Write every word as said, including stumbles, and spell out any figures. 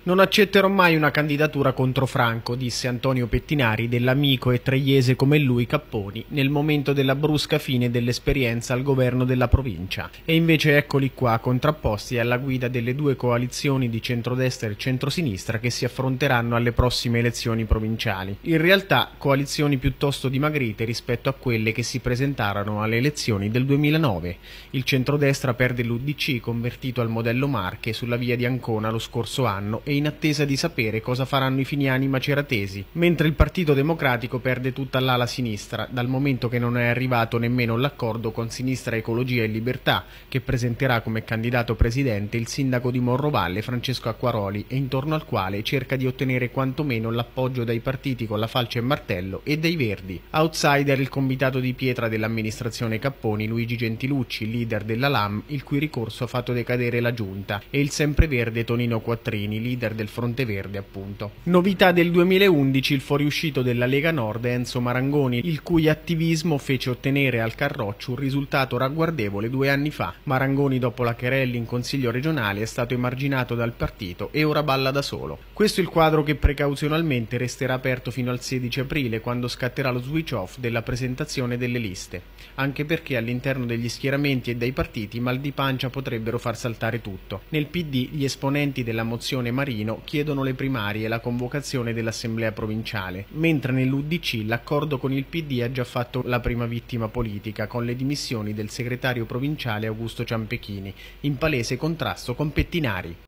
Non accetterò mai una candidatura contro Franco, disse Antonio Pettinari dell'amico e traiese come lui Capponi nel momento della brusca fine dell'esperienza al governo della provincia. E invece eccoli qua, contrapposti alla guida delle due coalizioni di centrodestra e centrosinistra che si affronteranno alle prossime elezioni provinciali. In realtà coalizioni piuttosto dimagrite rispetto a quelle che si presentarono alle elezioni del duemilanove. Il centrodestra perde l'U D C convertito al modello Marche sulla via di Ancona lo scorso anno e in attesa di sapere cosa faranno i finiani maceratesi, mentre il Partito Democratico perde tutta l'ala sinistra, dal momento che non è arrivato nemmeno l'accordo con Sinistra Ecologia e Libertà, che presenterà come candidato presidente il sindaco di Morrovalle Francesco Acquaroli e intorno al quale cerca di ottenere quantomeno l'appoggio dai partiti con la falce e martello e dei Verdi. Outsider il convitato di pietra dell'amministrazione Capponi Luigi Gentilucci, leader della L A M, il cui ricorso ha fatto decadere la giunta, e il sempreverde Tonino Quattrini, leader del Fronte Verde appunto. Novità del duemilaundici il fuoriuscito della Lega Nord Enzo Marangoni, il cui attivismo fece ottenere al Carroccio un risultato ragguardevole due anni fa. Marangoni dopo la querella in consiglio regionale è stato emarginato dal partito e ora balla da solo. Questo è il quadro che precauzionalmente resterà aperto fino al sedici aprile, quando scatterà lo switch off della presentazione delle liste, anche perché all'interno degli schieramenti e dei partiti mal di pancia potrebbero far saltare tutto. Nel P D gli esponenti della mozione Marino chiedono le primarie e la convocazione dell'assemblea provinciale, mentre nell'U D C l'accordo con il P D ha già fatto la prima vittima politica con le dimissioni del segretario provinciale Augusto Ciampechini, in palese contrasto con Pettinari.